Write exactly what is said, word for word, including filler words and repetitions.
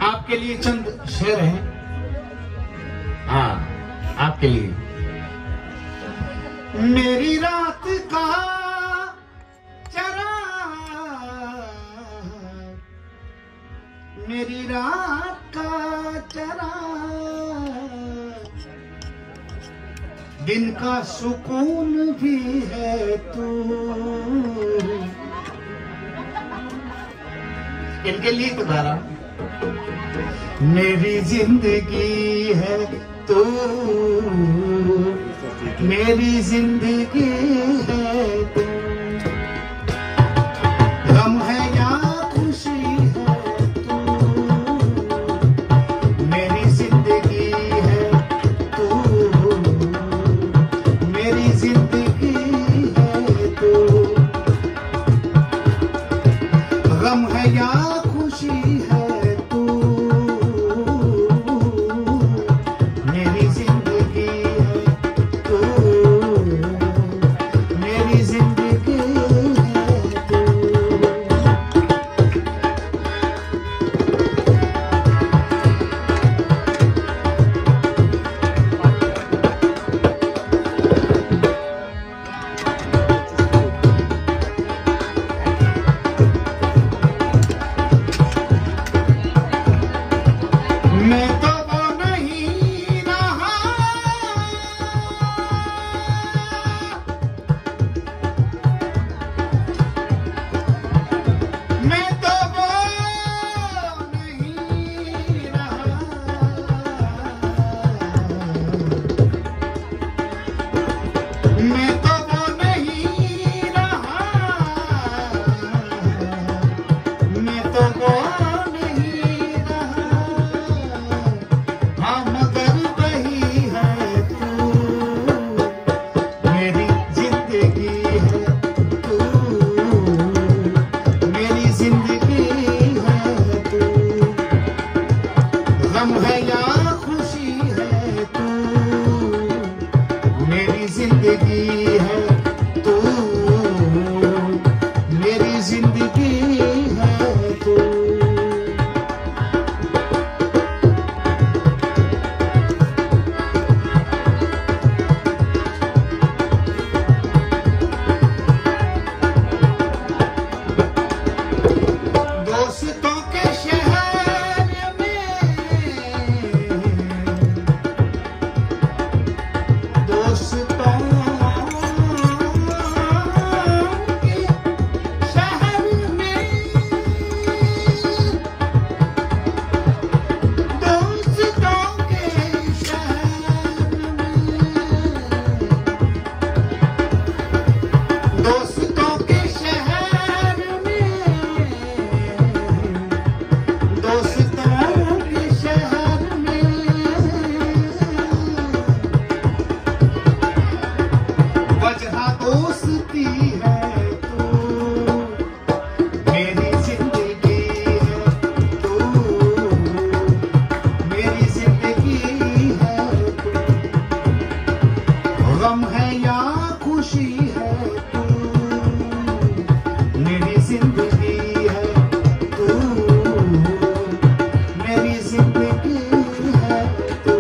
आपके लिए चंद शेर हैं। हाँ, आपके लिए। मेरी रात का चरा, मेरी रात का चरा, दिन का सुकून भी है तू। इनके लिए तो गा रहा हूं। मेरी जिंदगी है तू, मेरी जिंदगी है तू। गम है या खुशी है तू, मेरी जिंदगी है तू, मेरी जिंदगी है तू। गम है या खुशी है तू, मेरी जिंदगी है तू, मेरी जिंदगी है तू। मैं तो वो नहीं रहा, मैं तो वो नहीं रहा, मैं तो वो नहीं रहा, मैं तो वो नहीं रहा। हाँ मगर वही है तू, मेरी जिंदगी है तू, मेरी जिंदगी है तू। गम है या खुशी है तू, मेरी जिंदगी है तू, मेरी जिंदगी है तू। दोस्तों के शहर में, दोस्तों के शहर में, दोस्तों के शहर में, दोस्तों के शहर में, दोस्तों के शहर में। वजह दोस्ती है तू, मेरी जिंदगी है तू, मेरी जिंदगी है तू। गम है या खुशी है तू, मेरी जिंदगी है तू, मेरी जिंदगी है तू।